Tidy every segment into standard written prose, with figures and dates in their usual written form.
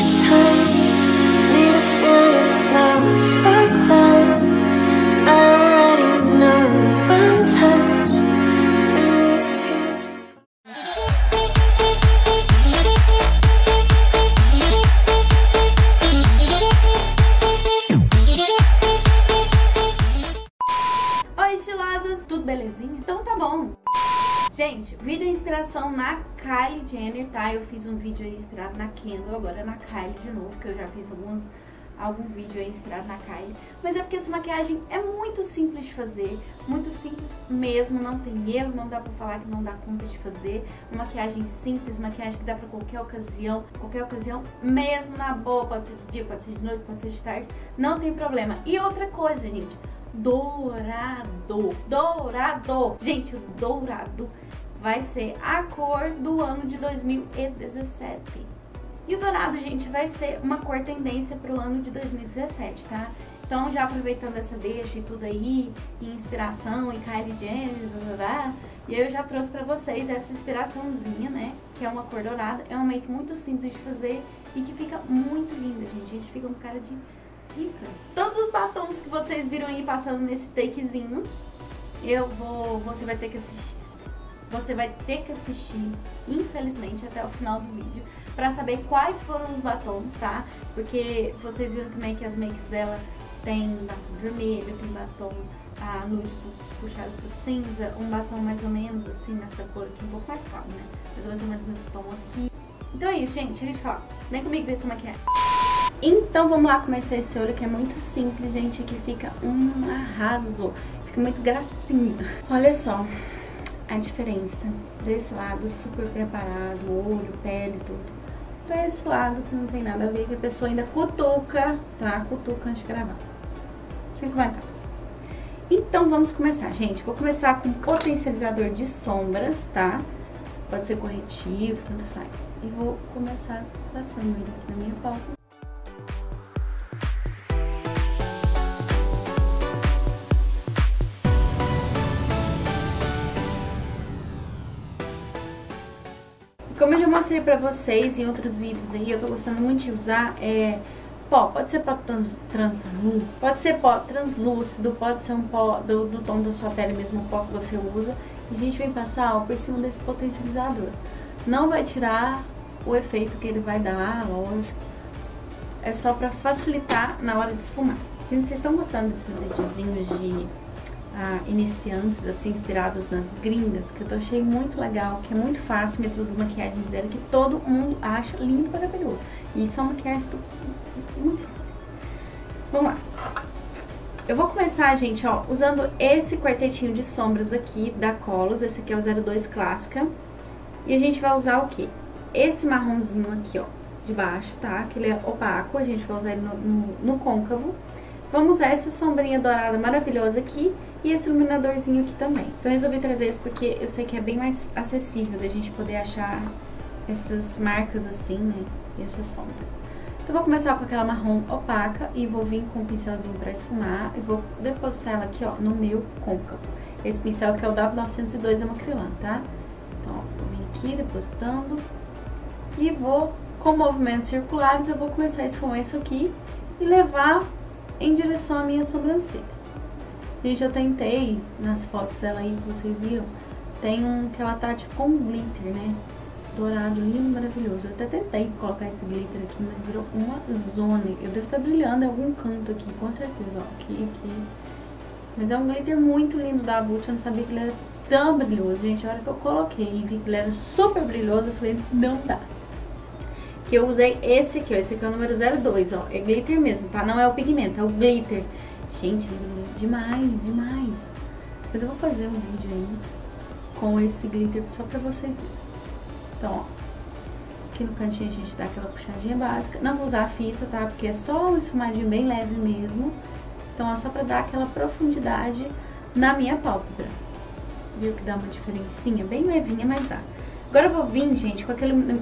time. Need to feel your flow, slow climb. I already know one touch. Turn these tears to Oi, estilosas! Tudo belezinha? Então tá bom! Gente, vídeo inspiração na Kylie Jenner, tá? Eu fiz um vídeo aí inspirado na Kendall, agora na Kylie de novo, que eu já fiz algum vídeo aí inspirado na Kylie. Mas é porque essa maquiagem é muito simples de fazer, muito simples mesmo, não tem erro, não dá pra falar que não dá conta de fazer. Uma maquiagem simples, maquiagem que dá pra qualquer ocasião mesmo, na boa, pode ser de dia, pode ser de noite, pode ser de tarde, não tem problema. E outra coisa, gente, dourado. Gente, o dourado vai ser a cor do ano de 2017. E o dourado, gente, vai ser uma cor tendência pro ano de 2017, tá? Então, já aproveitando essa deixa e tudo aí, e inspiração, e Kylie Jenner, e aí eu já trouxe pra vocês essa inspiraçãozinha, né? Que é uma cor dourada, é uma make muito simples de fazer e que fica muito linda, gente. A gente fica com cara de rica. Todos os batons que vocês viram aí passando nesse takezinho, você vai ter que assistir. Você vai ter que assistir, infelizmente, até o final do vídeo, pra saber quais foram os batons, tá? Porque vocês viram também que as makes dela tem batom vermelho, tem batom nude puxado pro cinza, um batom mais ou menos assim nessa cor aqui, um pouco mais claro, né? Mais ou menos nesse tom aqui. Então é isso, gente, deixa eu falar. Vem comigo ver essa maquiagem. Então vamos lá começar esse olho que é muito simples, gente, que fica um arraso, fica muito gracinha. Olha só a diferença desse lado super preparado, olho, pele, tudo, pra esse lado que não tem nada a ver, que a pessoa ainda cutuca, tá? Cutuca antes de gravar. Sem comentários. Então vamos começar, gente. Vou começar com potencializador de sombras, tá? Pode ser corretivo, tanto faz. E vou começar passando ele aqui na minha palma. Como eu já mostrei pra vocês em outros vídeos aí, eu tô gostando muito de usar pó. Pode ser pó translúcido, pode ser pó translúcido, pode ser um pó do tom da sua pele mesmo, o pó que você usa. E a gente vem passar, ó, por cima desse potencializador. Não vai tirar o efeito que ele vai dar, lógico. É só pra facilitar na hora de esfumar. Gente, vocês estão gostando desses videozinhos de iniciantes, assim, inspirados nas gringas, que eu achei muito legal, que é muito fácil, essas maquiagens dela, que todo mundo acha lindo e maravilhoso. E são maquiagens muito fáceis. Vamos lá. Eu vou começar, gente, ó, usando esse quartetinho de sombras aqui da Colors, esse aqui é o 02 Clássica. E a gente vai usar o quê? Esse marronzinho aqui, ó, de baixo, tá? Que ele é opaco, a gente vai usar ele no côncavo. Vamos usar essa sombrinha dourada maravilhosa aqui e esse iluminadorzinho aqui também. Então eu resolvi trazer esse porque eu sei que é bem mais acessível da gente poder achar essas marcas assim, né? E essas sombras. Então eu vou começar com aquela marrom opaca e vou vir com um pincelzinho pra esfumar e vou depositar ela aqui, ó, no meu côncavo. Esse pincel que é o W902 da Macrylan, tá? Então, ó, vou vir aqui depositando e vou, com movimentos circulares, eu vou começar a esfumar isso aqui e levar em direção à minha sobrancelha. Gente, eu tentei, nas fotos dela aí que vocês viram, tem um que ela tá tipo com glitter, né? Dourado, lindo, maravilhoso. Eu até tentei colocar esse glitter aqui, mas virou uma zona. Eu devo estar brilhando em algum canto aqui, com certeza, ó, aqui. Mas é um glitter muito lindo da Avult, eu não sabia que ele era tão brilhoso. Gente, a hora que eu coloquei e vi que ele era super brilhoso, eu falei, não dá. Que eu usei esse aqui, ó, esse aqui é o número 02, ó, é glitter mesmo, tá? Não é o pigmento, é o glitter. Gente, demais. Mas eu vou fazer um vídeo aí com esse glitter só pra vocês verem. Então, ó, aqui no cantinho a gente dá aquela puxadinha básica. Não vou usar a fita, tá? Porque é só um esfumadinho bem leve mesmo. Então, é só pra dar aquela profundidade na minha pálpebra. Viu que dá uma diferencinha? Bem levinha, mas dá. Agora eu vou vir, gente, com aquele...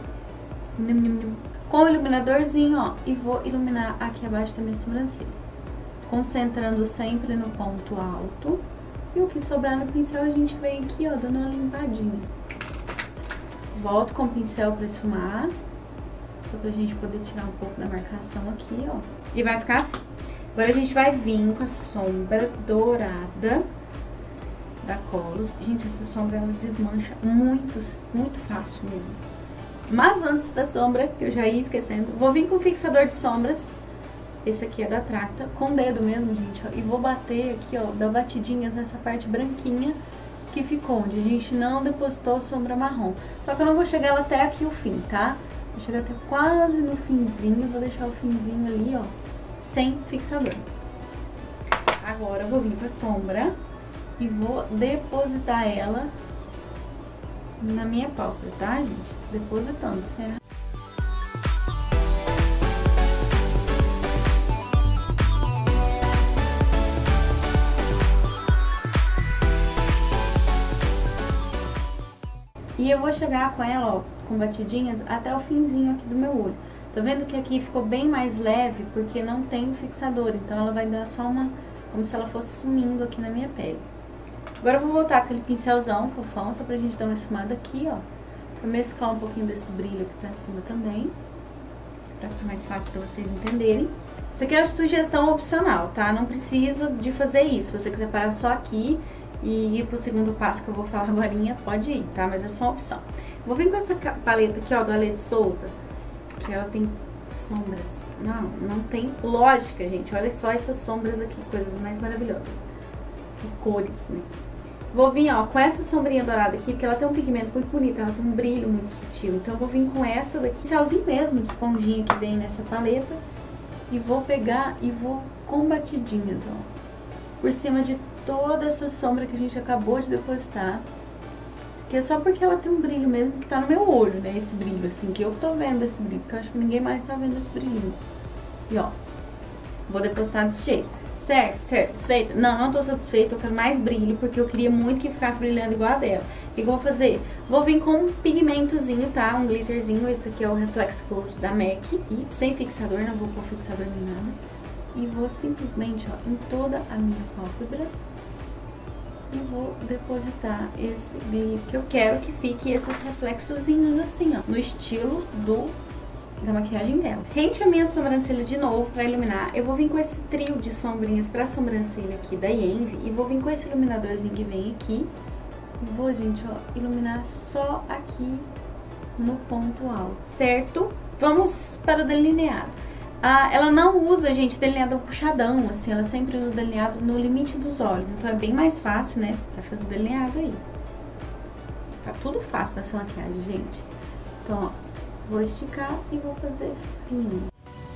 com o iluminadorzinho, ó, e vou iluminar aqui abaixo da minha sobrancelha. Concentrando sempre no ponto alto. E o que sobrar no pincel a gente vem aqui, ó, dando uma limpadinha. Volto com o pincel pra esfumar. só pra gente poder tirar um pouco da marcação aqui, ó. E vai ficar assim. Agora a gente vai vir com a sombra dourada da Colos. Gente, essa sombra ela desmancha muito fácil mesmo. Mas antes da sombra, que eu já ia esquecendo, vou vir com o fixador de sombras. Esse aqui é da Tracta, com o dedo mesmo, gente, ó. E vou bater aqui, ó, dar batidinhas nessa parte branquinha que ficou, onde a gente não depositou sombra marrom. Só que eu não vou chegar até aqui o fim, tá? Vou chegar até quase no finzinho, vou deixar o finzinho ali, ó, sem fixador. Agora eu vou vir com a sombra e vou depositar ela na minha pálpebra, tá, gente? Depositando, certo? E eu vou chegar com ela, ó, com batidinhas, até o finzinho aqui do meu olho. Tá vendo que aqui ficou bem mais leve, porque não tem o fixador. Então ela vai dar só uma, como se ela fosse sumindo aqui na minha pele. Agora eu vou voltar aquele pincelzão fofão, só pra gente dar uma esfumada aqui, ó. Pra mesclar um pouquinho desse brilho aqui pra cima também. Pra ficar mais fácil pra vocês entenderem. Isso aqui é uma sugestão opcional, tá? Não precisa de fazer isso. Se você quiser parar só aqui e ir pro segundo passo que eu vou falar agorinha, pode ir, tá? Mas é só uma opção. Vou vir com essa paleta aqui, ó, do Ale de Souza, que ela tem sombras. Não tem lógica, gente. Olha só essas sombras aqui, coisas mais maravilhosas. Que cores, né? Vou vir, ó, com essa sombrinha dourada aqui, porque ela tem um pigmento muito bonito, ela tem um brilho muito sutil. Então eu vou vir com essa daqui, pincelzinho mesmo de esponjinha que vem nessa paleta. E vou pegar e vou com batidinhas, ó, por cima de toda essa sombra que a gente acabou de depositar. Que é só porque ela tem um brilho mesmo que tá no meu olho, né? Esse brilho, assim, que eu tô vendo esse brilho, porque eu acho que ninguém mais tá vendo esse brilhinho. E ó, vou depositar desse jeito. Certo? Satisfeita? Não tô satisfeita, eu quero mais brilho, porque eu queria muito que ficasse brilhando igual a dela. O que eu vou fazer? Vou vir com um pigmentozinho, tá? Um glitterzinho, esse aqui é o Reflex Coat da MAC. E sem fixador, não vou pôr fixador nem nada. E vou simplesmente, ó, em toda a minha pálpebra. E vou depositar esse brilho que eu quero que fique esses reflexozinhos assim, ó, no estilo da maquiagem dela. Rente a minha sobrancelha de novo pra iluminar. Eu vou vir com esse trio de sombrinhas pra sobrancelha aqui da Yenvy. E vou vir com esse iluminadorzinho que vem aqui. E vou, gente, ó, iluminar só aqui no ponto alto, certo? Vamos para o delineado. Ela não usa, gente, delineado puxadão, assim, ela sempre usa delineado no limite dos olhos. Então é bem mais fácil, né, pra fazer delineado aí. Tá tudo fácil nessa maquiagem, gente. Então, ó, vou esticar e vou fazer fino.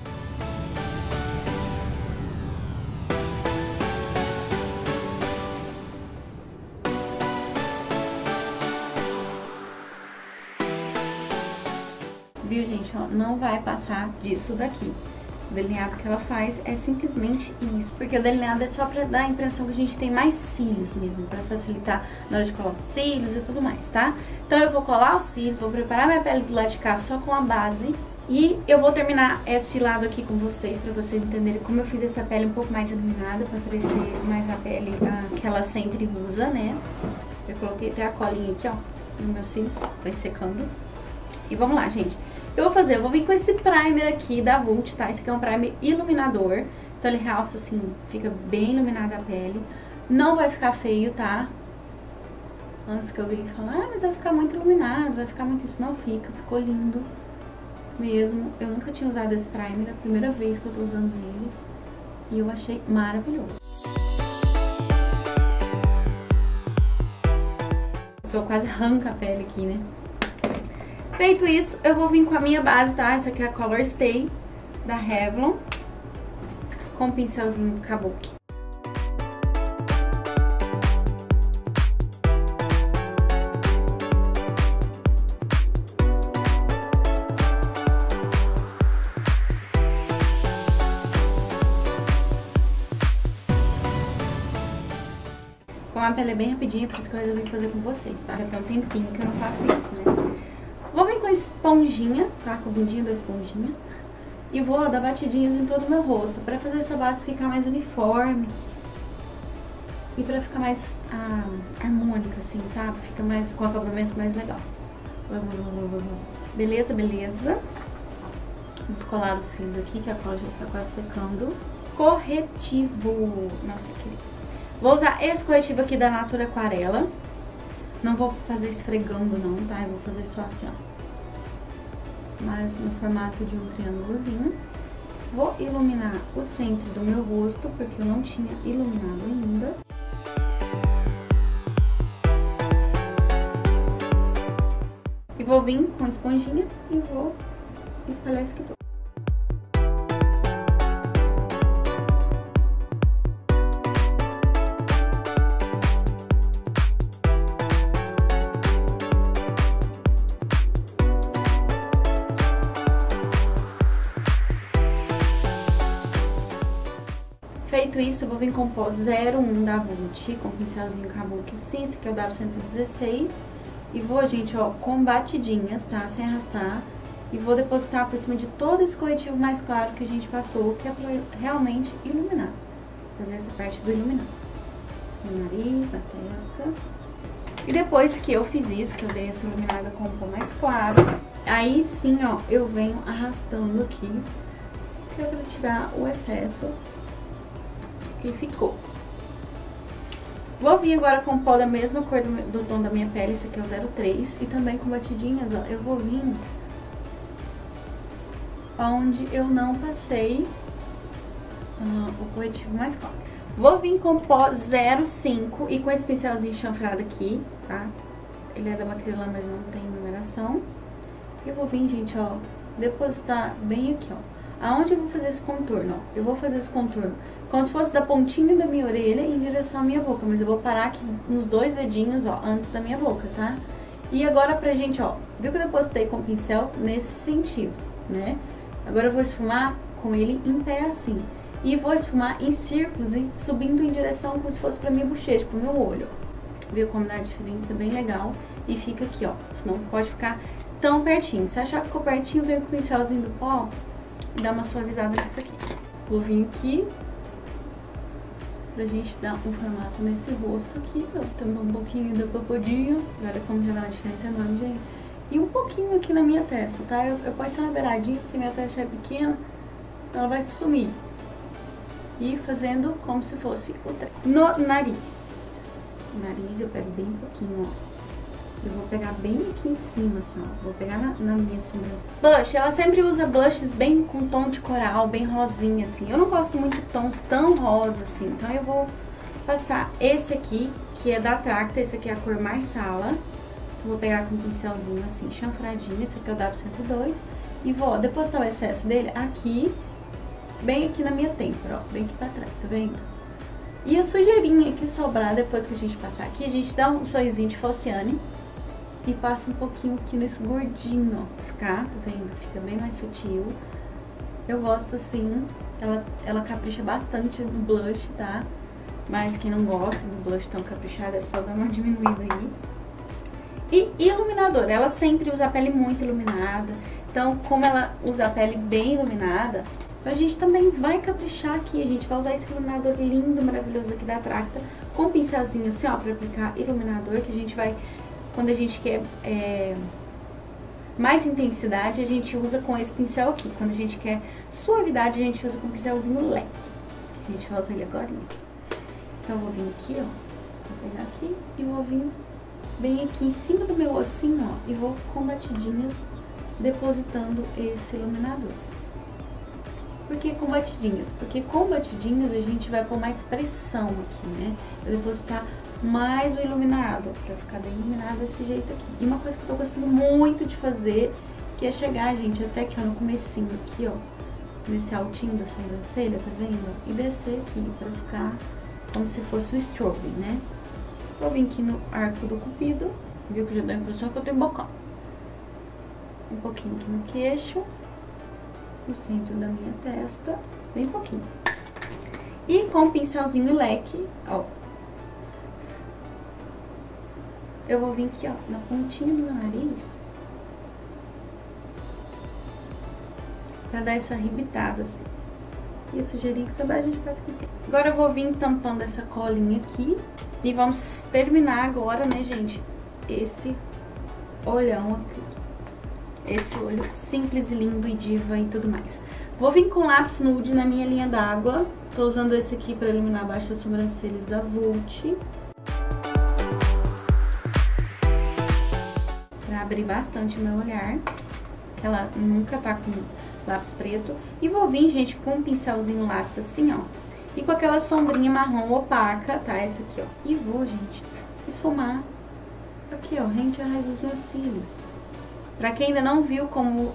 Viu, gente, ó, não vai passar disso daqui. O delineado que ela faz é simplesmente isso. Porque o delineado é só pra dar a impressão que a gente tem mais cílios mesmo. Pra facilitar na hora de colar os cílios e tudo mais, tá? Então eu vou colar os cílios, vou preparar minha pele do lado de cá só com a base. E eu vou terminar esse lado aqui com vocês, pra vocês entenderem como eu fiz essa pele um pouco mais iluminada. Pra parecer mais a pele que ela sempre usa, né? Eu coloquei até a colinha aqui, ó, nos meus cílios. Vai secando. E vamos lá, gente. Eu vou vir com esse primer aqui da Vult, tá? Esse aqui é um primer iluminador. Então ele realça assim, fica bem iluminada a pele. Não vai ficar feio, tá? Antes que eu venha falar, mas vai ficar muito iluminado, vai ficar muito isso. Não fica, ficou lindo mesmo. Eu nunca tinha usado esse primer, é a primeira vez que eu tô usando ele. E eu achei maravilhoso. Só quase arranca a pele aqui, né? Feito isso, eu vou vir com a minha base, tá? Essa aqui é a Color Stay, da Revlon, com um pincelzinho Kabuki. Como a pele é bem rapidinha, por isso que eu resolvi fazer com vocês, tá? Já tem um tempinho que eu não faço isso, né? Vou vir com a esponjinha, tá? Com o bundinho da esponjinha. E vou dar batidinhas em todo o meu rosto, pra fazer essa base ficar mais uniforme. E pra ficar mais harmônica, assim, sabe? Fica mais com o acabamento mais legal. Beleza, beleza. descolar os cílios aqui, que a cola já está quase secando. Corretivo. Nossa, que lindo. Vou usar esse corretivo aqui da Natura Aquarela. Não vou fazer esfregando não, tá? Eu vou fazer só assim, ó. Mas no formato de um triângulozinho. Vou iluminar o centro do meu rosto, porque eu não tinha iluminado ainda. E vou vir com a esponjinha e vou espalhar isso aqui tudo. Feito isso, eu vou vir com o pó 01 da Vult, com o pincelzinho Kabuki assim, esse aqui é o W116. E vou, gente, ó, com batidinhas, tá? Sem arrastar. E vou depositar por cima de todo esse corretivo mais claro que a gente passou, que é pra realmente iluminar. Fazer essa parte do iluminar. No nariz, na testa. E depois que eu fiz isso, que eu dei essa iluminada com um pó mais claro, aí sim, ó, eu venho arrastando aqui, que é pra tirar o excesso que ficou. Vou vir agora com pó da mesma cor do tom da minha pele, esse aqui é o 03, e também com batidinhas, ó, eu vou vir onde eu não passei o corretivo mais claro. Vou vir com pó 05 e com esse pincelzinho chanfrado aqui, tá? Ele é da Macryla, mas não tem numeração. E eu vou vir, gente, ó, depositar bem aqui, ó. Aonde eu vou fazer esse contorno, ó? Eu vou fazer esse contorno como se fosse da pontinha da minha orelha em direção à minha boca, mas eu vou parar aqui nos 2 dedinhos, ó, antes da minha boca, tá? E agora pra gente, ó, viu que eu depositei com o pincel nesse sentido, né? Agora eu vou esfumar com ele em pé assim. E vou esfumar em círculos e subindo em direção como se fosse pra minha bochecha, pro meu olho, ó. Viu como dá a diferença? Bem legal. E fica aqui, ó, senão pode ficar tão pertinho. Se achar que ficou pertinho, vem com o pincelzinho do pó e dá uma suavizada nisso aqui. Vou vir aqui pra gente dar um formato nesse rosto aqui, ó, também um pouquinho do popodinho, olha como já dá uma diferença enorme, gente. E um pouquinho aqui na minha testa, tá? Eu ponho só na beiradinha, porque minha testa é pequena, então ela vai sumir. E fazendo como se fosse o trem. No nariz. O nariz eu pego bem pouquinho, ó. Eu vou pegar bem aqui em cima, assim, ó. Vou pegar na minha sobrancelha. Blush, ela sempre usa blushes bem com tom de coral, bem rosinha, assim. Eu não gosto muito de tons tão rosa, assim. Então eu vou passar esse aqui, que é da Tracta. Esse aqui é a cor Marsala. Vou pegar com um pincelzinho, assim, chanfradinho. Esse aqui é o W102. E vou depositar o excesso dele aqui, bem aqui na minha têmpora, ó. Bem aqui pra trás, tá vendo? E a sujeirinha que sobrar depois que a gente passar aqui, a gente dá um sorrisinho de Falciane. E passa um pouquinho aqui nesse gordinho, ó, ficar, tá vendo? Fica bem mais sutil. Eu gosto assim, ela capricha bastante no blush, tá? Mas quem não gosta do blush tão caprichado é só dar uma diminuída aí. E iluminador, ela sempre usa a pele muito iluminada. Então, como ela usa a pele bem iluminada, a gente também vai caprichar aqui. A gente vai usar esse iluminador lindo, maravilhoso aqui da Tracta, com um pincelzinho assim, ó, pra aplicar iluminador, que a gente vai... Quando a gente quer mais intensidade, a gente usa com esse pincel aqui. Quando a gente quer suavidade, a gente usa com o pincelzinho leve. A gente vai usar ele agora. Então, eu vou vir aqui, ó. Vou pegar aqui e vou vir bem aqui em cima do meu ossinho, ó. E vou com batidinhas depositando esse iluminador. Por que com batidinhas? Porque com batidinhas a gente vai pôr mais pressão aqui, né? Eu depositar mais o iluminado, pra ficar bem iluminado desse jeito aqui. E uma coisa que eu tô gostando muito de fazer, que é chegar, gente, até aqui, ó, no comecinho aqui, ó, nesse altinho da sobrancelha, tá vendo? E descer aqui, pra ficar como se fosse o strobe, né? Vou vir aqui no arco do cupido, viu que já dá a impressão que eu tenho bocão. Um pouquinho aqui no queixo, no centro da minha testa, bem pouquinho. E com o pincelzinho leque, ó, eu vou vir aqui, ó, na pontinha do meu nariz, pra dar essa arrebitada, assim. E a sujeirinha que sobrar a gente passa aqui. Agora eu vou vir tampando essa colinha aqui. E vamos terminar agora, né, gente, esse olhão aqui. esse olho simples e lindo e diva e tudo mais. Vou vir com lápis nude na minha linha d'água. Tô usando esse aqui pra iluminar abaixo das sobrancelhas da Vult. Pra abrir bastante o meu olhar. Ela nunca tá com lápis preto. E vou vir, gente, com um pincelzinho lápis assim, ó. E com aquela sombrinha marrom opaca, tá? Essa aqui, ó. E vou, gente, esfumar aqui, ó, rente à raiz dos meus cílios. Pra quem ainda não viu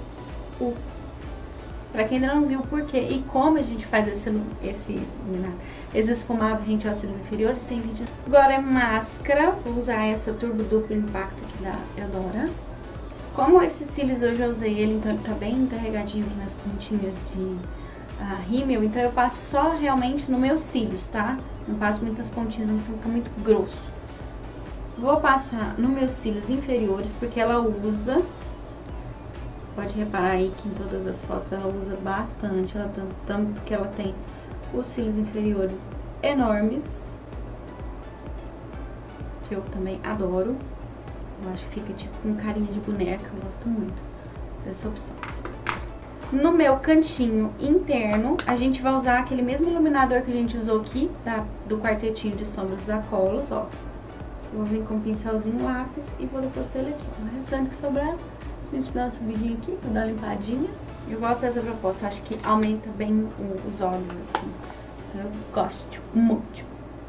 Pra quem ainda não viu o porquê e como a gente faz esse esfumado rente aos cílios inferiores, tem vídeo. Agora é máscara, vou usar essa Turbo Duplo Impacto aqui da Eudora. Como esses cílios eu já usei ele, então ele tá bem encarregadinho aqui nas pontinhas de rímel, então eu passo só realmente nos meus cílios, tá? Não passo muitas pontinhas, não, senão fica muito grosso. Vou passar nos meus cílios inferiores, porque ela usa... Pode reparar aí que em todas as fotos ela usa bastante, tanto que ela tem os cílios inferiores enormes, que eu também adoro. Eu acho que fica tipo com carinha de boneca, eu gosto muito dessa opção. No meu cantinho interno, a gente vai usar aquele mesmo iluminador que a gente usou aqui, do quartetinho de sombras da Colos, ó. Eu vou vir com um pincelzinho lápis e vou depositar ele aqui. O restante que sobrar, a gente dá uma subidinha aqui, pra dar uma limpadinha. Eu gosto dessa proposta, acho que aumenta bem os olhos, assim. Eu gosto muito.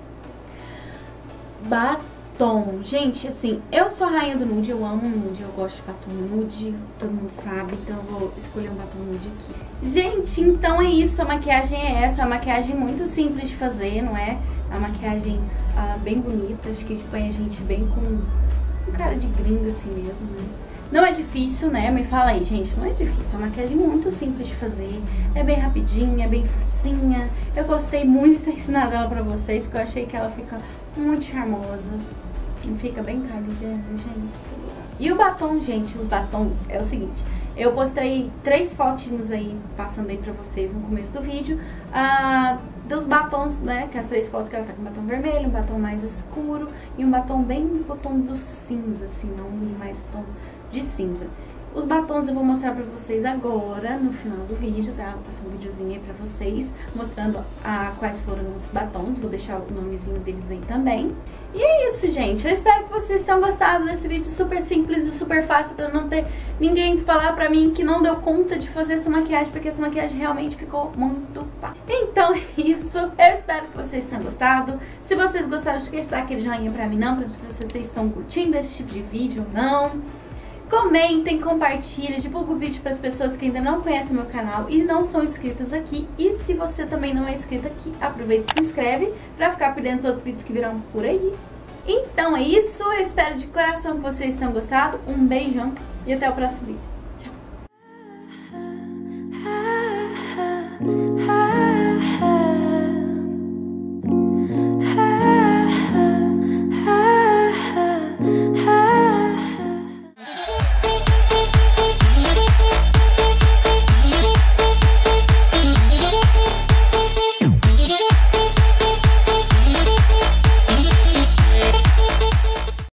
Batom. Gente, assim, eu sou a rainha do nude, eu amo nude, eu gosto de batom nude, todo mundo sabe, então eu vou escolher um batom nude aqui. Gente, então é isso, a maquiagem é essa, é uma maquiagem muito simples de fazer, não é? É uma maquiagem bem bonita, acho que põe a gente bem com cara de gringa assim mesmo, né? Não é difícil, né? Me fala aí, gente, não é difícil, é uma maquiagem muito simples de fazer, é bem rapidinha, é bem facinha. Eu gostei muito de ter ensinado ela pra vocês, porque eu achei que ela fica muito charmosa, fica bem caligeira, gente. E o batom, gente, os batons, é o seguinte, eu postei 3 fotinhos aí, passando aí pra vocês no começo do vídeo, dos batons, né, que as 3 fotos que ela tá com batom vermelho, um batom mais escuro e um batom bem no tom do cinza, assim, não mais tom de cinza. Os batons eu vou mostrar pra vocês agora, no final do vídeo, tá? Vou passar um videozinho aí pra vocês, mostrando quais foram os batons, vou deixar o nomezinho deles aí também. E é isso, gente, eu espero que vocês tenham gostado desse vídeo super simples e super fácil, pra não ter ninguém falar pra mim que não deu conta de fazer essa maquiagem, porque essa maquiagem realmente ficou muito fácil. Então é isso, eu espero que vocês tenham gostado. Se vocês gostaram, não esqueça de dar aquele joinha pra mim não, pra ver se vocês estão curtindo esse tipo de vídeo ou não. Comentem, compartilhem, divulguem o vídeo para as pessoas que ainda não conhecem o meu canal e não são inscritas aqui. E se você também não é inscrito aqui, aproveita e se inscreve para ficar por dentro dos outros vídeos que virão por aí. Então é isso, eu espero de coração que vocês tenham gostado. Um beijão e até o próximo vídeo.